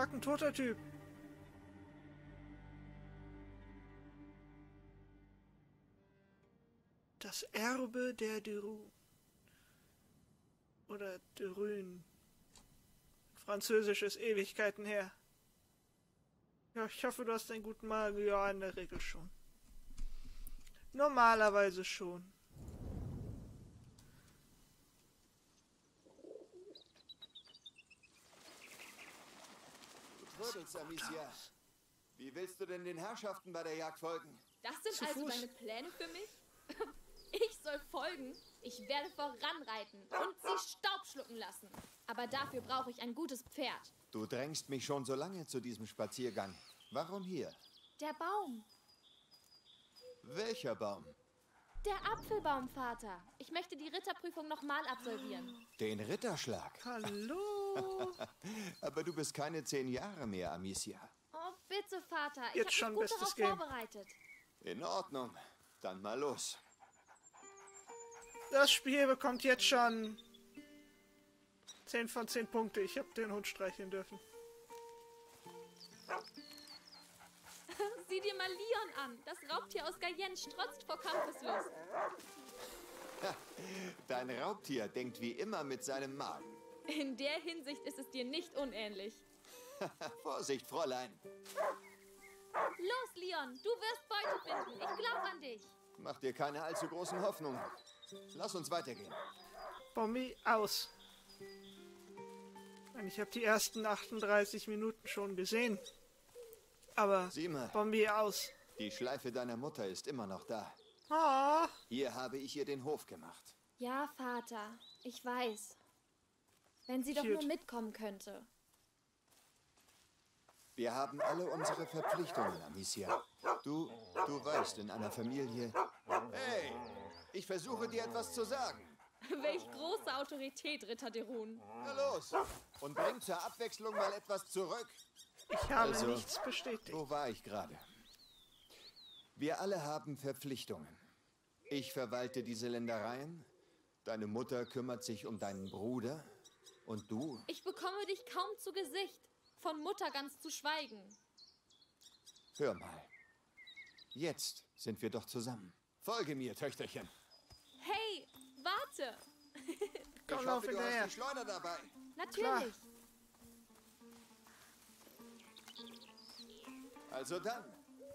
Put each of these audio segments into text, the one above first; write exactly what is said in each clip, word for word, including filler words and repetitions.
lag ein toter Typ. Das Erbe der Derun. Oder Derun. Französisch ist Ewigkeiten her. Ja, ich hoffe, du hast einen guten Magen. Ja, in der Regel schon. Normalerweise schon. Du trödelst, Amicia. Wie willst du denn den Herrschaften bei der Jagd folgen? Das sind Zu also Fuß. deine Pläne für mich? Ich soll folgen. Ich werde voranreiten und sie Staub schlucken lassen. Aber dafür brauche ich ein gutes Pferd. Du drängst mich schon so lange zu diesem Spaziergang. Warum hier? Der Baum. Welcher Baum? Der Apfelbaum, Vater. Ich möchte die Ritterprüfung nochmal absolvieren. Den Ritterschlag. Hallo. Aber du bist keine zehn Jahre mehr, Amicia. Oh, bitte, Vater. Ich Jetzt schon habe mich gut bestes darauf Game. vorbereitet. In Ordnung. Dann mal los. Das Spiel bekommt jetzt schon zehn von zehn Punkte. Ich habe den Hund streicheln dürfen. Sieh dir mal Leon an. Das Raubtier aus Guyenne strotzt vor Kampfeslust. Dein Raubtier denkt wie immer mit seinem Magen. In der Hinsicht ist es dir nicht unähnlich. Vorsicht, Fräulein. Los, Leon. Du wirst Beute finden. Ich glaube an dich. Mach dir keine allzu großen Hoffnungen. Lass uns weitergehen. Bombi aus. Ich habe die ersten achtunddreißig Minuten schon gesehen. Aber Sieh mal, Bombi aus. die Schleife deiner Mutter ist immer noch da. Ah, Hier habe ich ihr den Hof gemacht. Ja, Vater. Ich weiß. Wenn sie doch Cute. nur mitkommen könnte. Wir haben alle unsere Verpflichtungen, Amicia. Du, du weißt, in einer Familie... Hey, ich versuche dir etwas zu sagen. Welch große Autorität, Ritter Derun. Na los, und bring zur Abwechslung mal etwas zurück. ich habe Also, nichts bestätigt. Wo war ich gerade? Wir alle haben Verpflichtungen. Ich verwalte diese Ländereien, deine Mutter kümmert sich um deinen Bruder und du? Ich bekomme dich kaum zu Gesicht. Von Mutter ganz zu schweigen. Hör mal. Jetzt sind wir doch zusammen. Folge mir, Töchterchen. Hey, warte. Komm, Ich lauf hoffe, du hinterher. hast die Schleuder dabei. Natürlich. Also dann.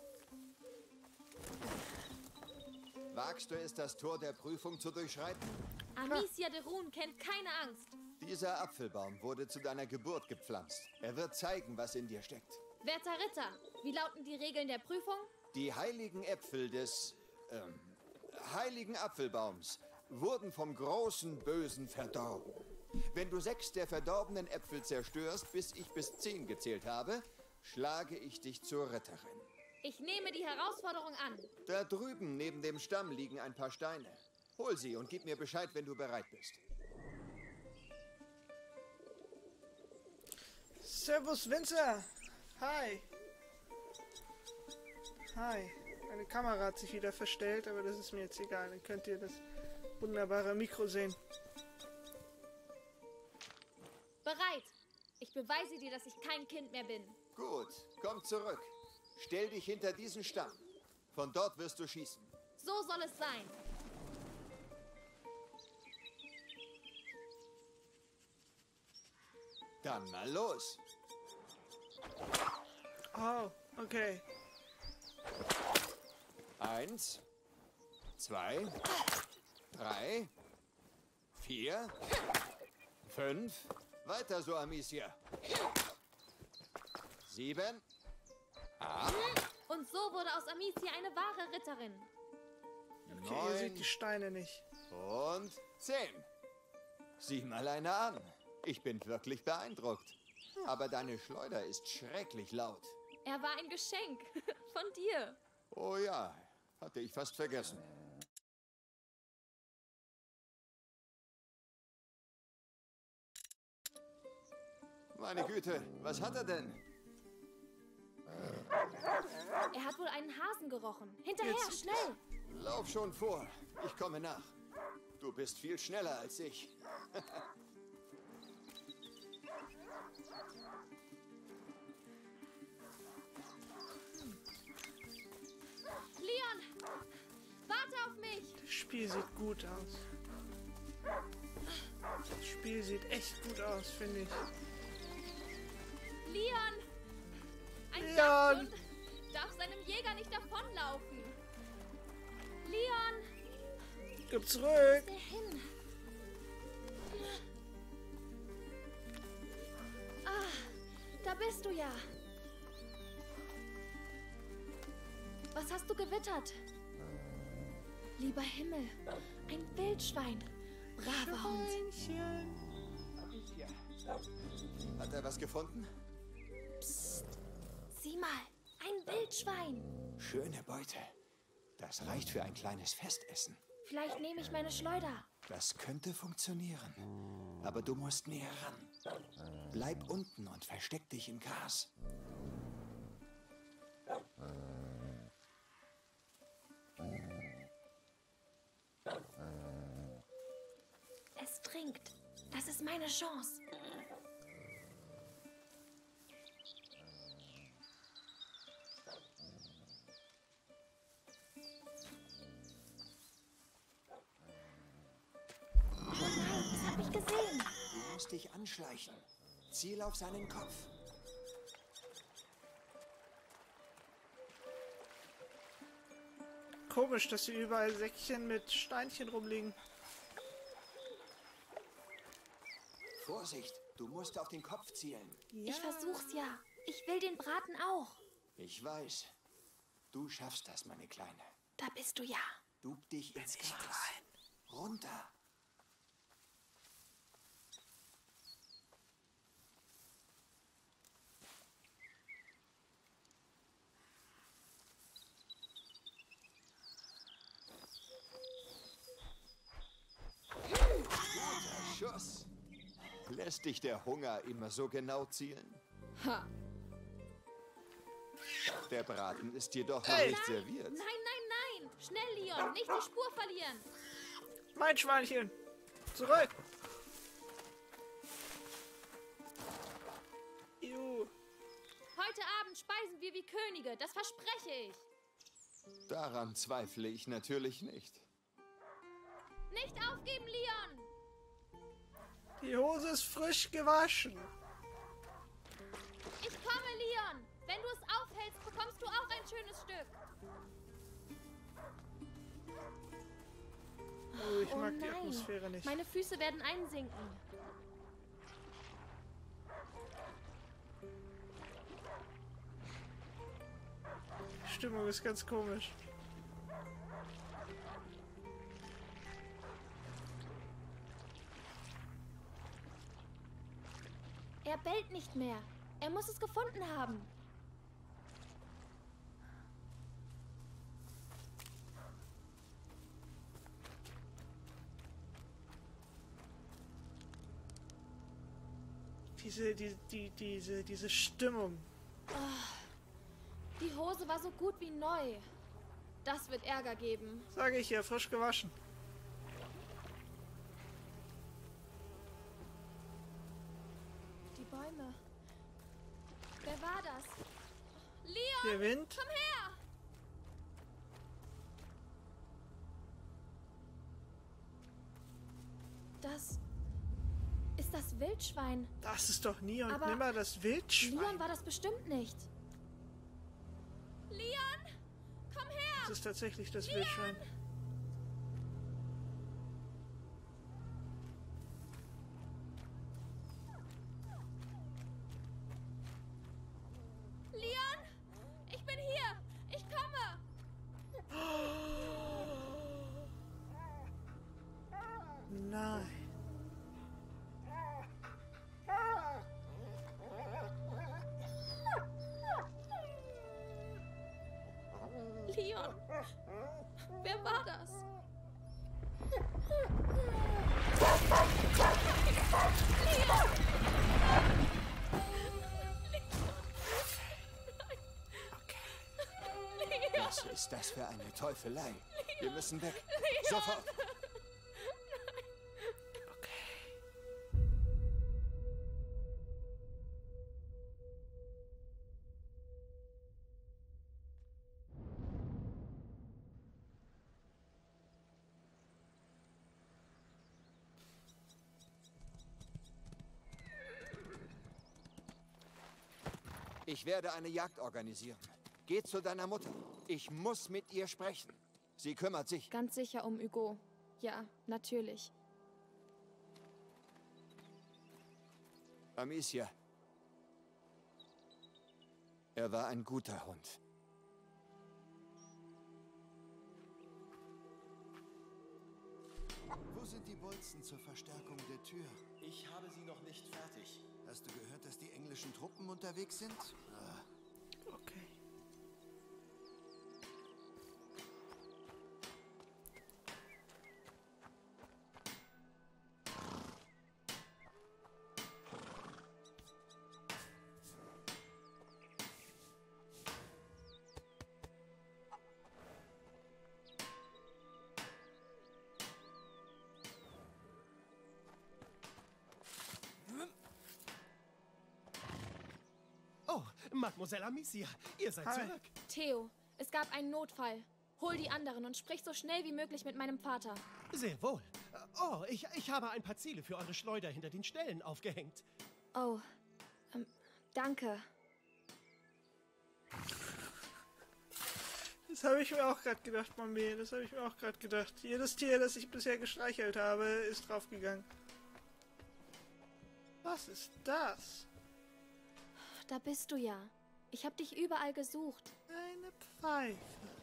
Wagst du es, das Tor der Prüfung zu durchschreiten? Amicia Derun kennt keine Angst. Dieser Apfelbaum wurde zu deiner Geburt gepflanzt. Er wird zeigen, was in dir steckt. Werter Ritter, wie lauten die Regeln der Prüfung? Die heiligen Äpfel des ähm, heiligen Apfelbaums wurden vom großen Bösen verdorben. Wenn du sechs der verdorbenen Äpfel zerstörst, bis ich bis zehn gezählt habe, schlage ich dich zur Ritterin. Ich nehme die Herausforderung an. Da drüben neben dem Stamm liegen ein paar Steine. Hol sie und gib mir Bescheid, wenn du bereit bist. Servus, Winzer. Hi. Hi. Meine Kamera hat sich wieder verstellt, aber das ist mir jetzt egal. Dann könnt ihr das wunderbare Mikro sehen. Bereit. Ich beweise dir, dass ich kein Kind mehr bin. Gut, komm zurück. Stell dich hinter diesen Stamm. Von dort wirst du schießen. So soll es sein. Dann mal los. Oh, okay. Eins, zwei, drei, vier, fünf. Weiter so, Amicia. Sieben, acht, Und so wurde aus Amicia eine wahre Ritterin. Okay, ihr seht die neun Steine nicht. und zehn. Sieh mal eine an. Ich bin wirklich beeindruckt. Aber deine Schleuder ist schrecklich laut. Er war ein Geschenk von dir. Oh ja, hatte ich fast vergessen. Meine Güte, was hat er denn? Er hat wohl einen Hasen gerochen. Hinterher, Jetzt- schnell. Lauf schon vor, ich komme nach. Du bist viel schneller als ich. auf mich! Das Spiel sieht gut aus. Das Spiel sieht echt gut aus, finde ich. Leon! Ein Leon! Jagdhund darf seinem Jäger nicht davonlaufen. Leon! Komm zurück! Wo ist der hin? Ah, da bist du ja. Was hast du gewittert? Lieber Himmel, ein Wildschwein. Braver Hund. Schweinchen. Hat er was gefunden? Psst. Sieh mal, ein Wildschwein. Schöne Beute. Das reicht für ein kleines Festessen. Vielleicht nehme ich meine Schleuder. Das könnte funktionieren. Aber du musst näher ran. Bleib unten und versteck dich im Gras. Es trinkt. Das ist meine Chance. Oh nein, es hat mich gesehen. Du musst dich anschleichen. Ziel auf seinen Kopf. Komisch, dass hier überall Säckchen mit Steinchen rumliegen. Vorsicht, du musst auf den Kopf zielen. Ja. Ich versuch's ja. Ich will den Braten auch. Ich weiß. Du schaffst das, meine Kleine. Da bist du ja. Dub dich ins Gras. Runter. Guter Schuss. Lässt dich der Hunger immer so genau zielen? Ha. Der Braten ist jedoch noch Ey. nicht serviert. Nein, nein, nein. Schnell, Leon. Nicht die Spur verlieren. Mein Schweinchen! Zurück! Juhu. Heute Abend speisen wir wie Könige. Das verspreche ich. Daran zweifle ich natürlich nicht. Nicht aufgeben, Leon. Die Hose ist frisch gewaschen. Ich komme, Leon. Wenn du es aufhältst, bekommst du auch ein schönes Stück. Oh, ich Oh mag die nein. Atmosphäre nicht. Meine Füße werden einsinken. Die Stimmung ist ganz komisch. Er bellt nicht mehr. Er muss es gefunden haben. Diese, die, die, diese, diese Stimmung. Die Hose war so gut wie neu. Das wird Ärger geben. Sage ich ja, frisch gewaschen. Die Bäume. Wer war das? Leon, Der Wind. komm her! Das ist das Wildschwein. Das ist doch nie und Aber nimmer das Wildschwein. Leon war das bestimmt nicht. Leon, komm her! Das ist tatsächlich das Wildschwein. Leon, ich bin hier. Ich komme. Nein. Leon, wer war das? Was ist das für eine Teufelei? Wir müssen weg. Sofort. Ich werde eine Jagd organisieren. Geh zu deiner Mutter. Ich muss mit ihr sprechen. Sie kümmert sich. Ganz sicher um Hugo. Ja, natürlich. Amicia. Er war ein guter Hund. Wo sind die Bolzen zur Verstärkung der Tür? Ich habe sie noch nicht fertig. Hast du gehört, dass die englischen Truppen unterwegs sind? Ah. Okay. Oh, Mademoiselle Amicia, ihr seid Hi. zurück. Theo, es gab einen Notfall. Hol die anderen und sprich so schnell wie möglich mit meinem Vater. Sehr wohl. Oh, ich, ich habe ein paar Ziele für eure Schleuder hinter den Ställen aufgehängt. Oh, ähm, danke. Das habe ich mir auch gerade gedacht, Mami. Das habe ich mir auch gerade gedacht. Jedes Tier, das ich bisher gestreichelt habe, ist draufgegangen. Was ist das? Da bist du ja. Ich habe dich überall gesucht. Eine Pfeife.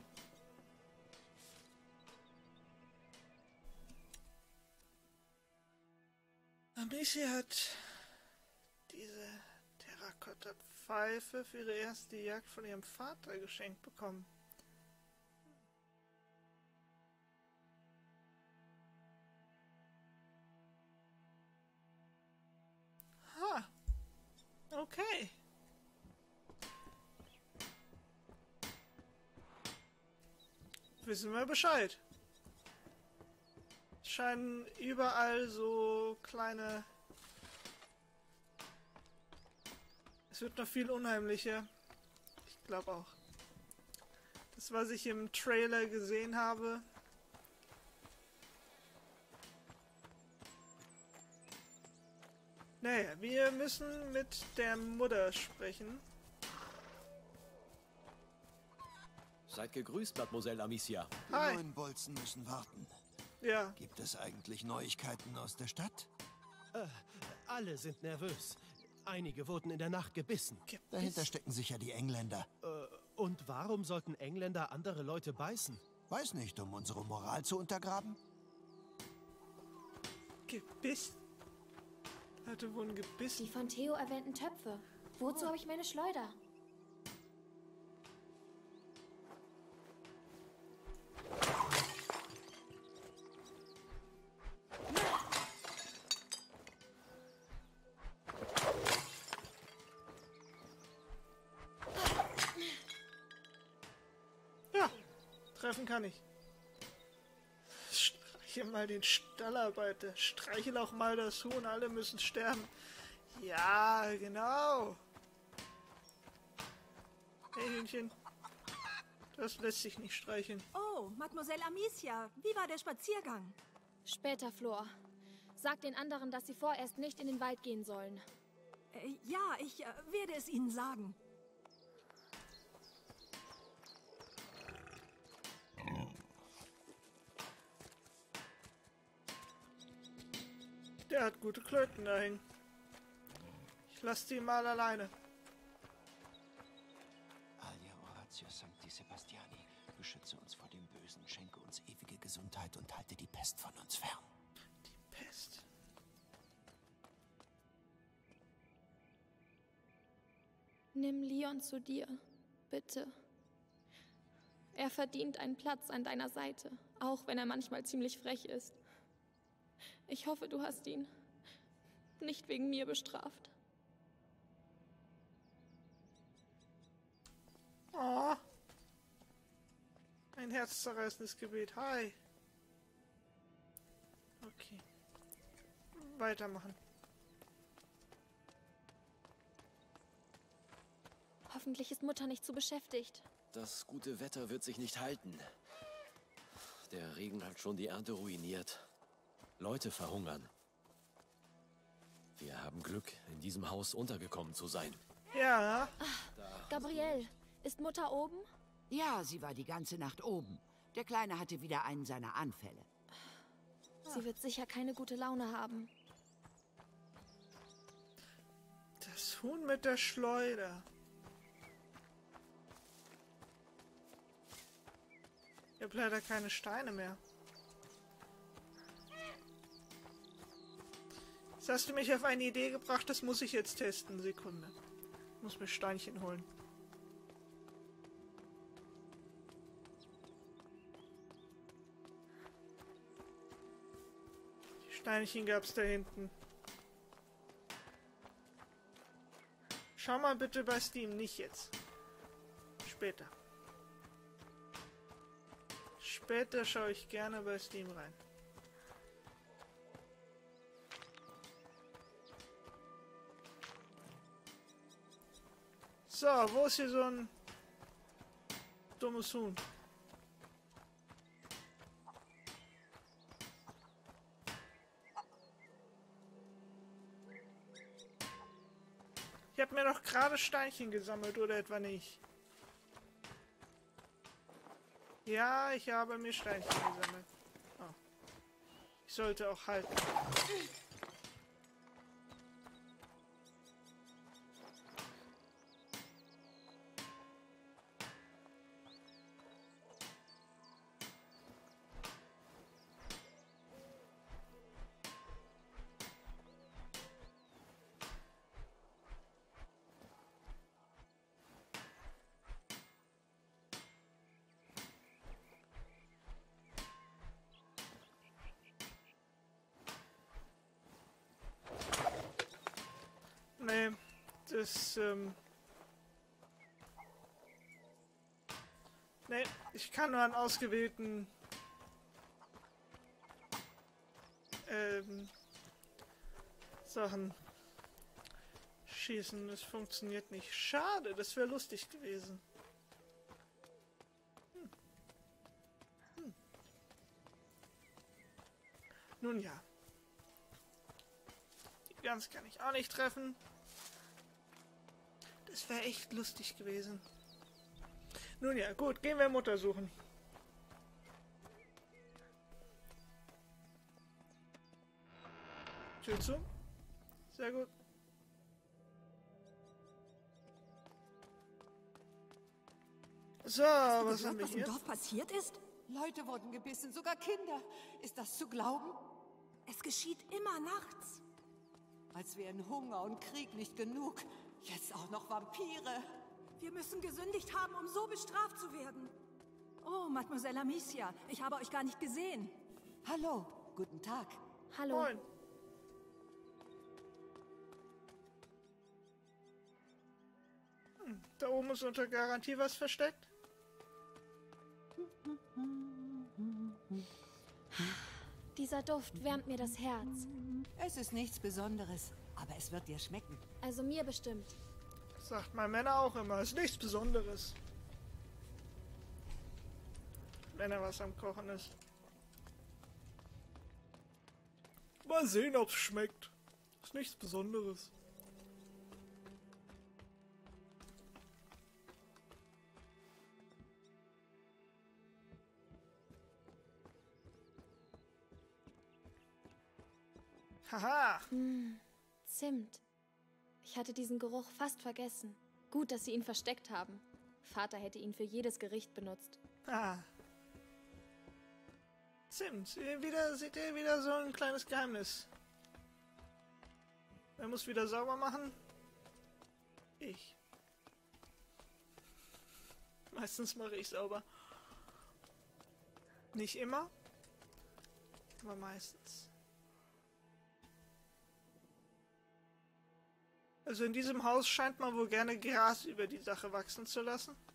Amicia hat diese Terrakotta-Pfeife für ihre erste Jagd von ihrem Vater geschenkt bekommen. Ha. Okay. Wissen wir Bescheid. Es scheinen überall so kleine... Es wird noch viel unheimlicher. Ich glaube auch. Das, was ich im Trailer gesehen habe. Naja, wir müssen mit der Mutter sprechen. Seid gegrüßt, Mademoiselle Amicia. Die Hi. neuen Bolzen müssen warten. Ja, Gibt es eigentlich Neuigkeiten aus der Stadt? Äh, alle sind nervös. Einige wurden in der Nacht gebissen. Dahinter stecken sicher die Engländer. Äh, und warum sollten Engländer andere Leute beißen? Weiß nicht, um unsere Moral zu untergraben? gebissen. Leute wurden gebissen. Die von Theo erwähnten Töpfe. Wozu habe ich meine Schleuder? Ja, treffen kann ich. Streiche mal den Stallarbeiter. Streichel auch mal das Huhn. Alle müssen sterben. Ja, genau. Hey, Hühnchen. Das lässt sich nicht streicheln. Oh, Mademoiselle Amicia, wie war der Spaziergang? Später, Flor. Sag den anderen, dass sie vorerst nicht in den Wald gehen sollen. Äh, ja, ich äh, werde es ihnen sagen. Der hat gute Klöten da hängen. Ich lasse die mal alleine. Alia Oratio Sancti Sebastiani, beschütze uns vor dem Bösen, schenke uns ewige Gesundheit und halte die Pest von uns fern. Die Pest. Nimm Leon zu dir, bitte. Er verdient einen Platz an deiner Seite, auch wenn er manchmal ziemlich frech ist. Ich hoffe, du hast ihn nicht wegen mir bestraft. Oh. Ein herzzerreißendes Gebet. Hi. Okay. Weitermachen. Hoffentlich ist Mutter nicht zu beschäftigt. Das gute Wetter wird sich nicht halten. Der Regen hat schon die Ernte ruiniert. Leute verhungern. Wir haben Glück, in diesem Haus untergekommen zu sein. Ja. Gabrielle, ist Mutter oben? Ja, sie war die ganze Nacht oben. Der Kleine hatte wieder einen seiner Anfälle. Sie wird sicher keine gute Laune haben. Das Huhn mit der Schleuder. Ich habe leider keine Steine mehr. Jetzt hast du mich auf eine Idee gebracht, das muss ich jetzt testen. Sekunde. Ich muss mir Steinchen holen. Die Steinchen gab es da hinten. Schau mal bitte bei Steam, nicht jetzt. Später. Später schaue ich gerne bei Steam rein. So, wo ist hier so ein dummes Huhn? Ich habe mir doch gerade Steinchen gesammelt, oder etwa nicht? Ja, ich habe mir Steinchen gesammelt. Oh. Ich sollte auch halten. Nee, das, ähm... Nee, ich kann nur an ausgewählten... Ähm... Sachen schießen. Das funktioniert nicht. Schade, das wäre lustig gewesen. Hm. Hm. Nun ja. Die Gans kann ich auch nicht treffen. Das wäre echt lustig gewesen. Nun ja, gut, gehen wir Mutter suchen. Tür zu. Sehr gut. So, Hast du was gehört, haben wir was im hier? Dorf passiert ist? Leute wurden gebissen, sogar Kinder. Ist das zu glauben? Es geschieht immer nachts. Als wären Hunger und Krieg nicht genug. Jetzt auch noch Vampire. Wir müssen gesündigt haben, um so bestraft zu werden. Oh, Mademoiselle Amicia, ich habe euch gar nicht gesehen. Hallo, guten Tag. Hallo. Moin. Hm, da oben ist unter Garantie was versteckt. Dieser Duft wärmt mir das Herz. Es ist nichts Besonderes, aber es wird dir schmecken. Also mir bestimmt. Das sagt mein Männer auch immer. Ist nichts Besonderes. Wenn er was am Kochen ist. Mal sehen, ob's schmeckt. Ist nichts Besonderes. Haha. Hm, Zimt. Ich hatte diesen Geruch fast vergessen. Gut, dass sie ihn versteckt haben. Vater hätte ihn für jedes Gericht benutzt. Ah. Zimt. Seht ihr wieder, seht ihr wieder so ein kleines Geheimnis. Wer muss wieder sauber machen? Ich. Meistens mache ich sauber. Nicht immer, aber meistens. Also in diesem Haus scheint man wohl gerne Gras über die Sache wachsen zu lassen.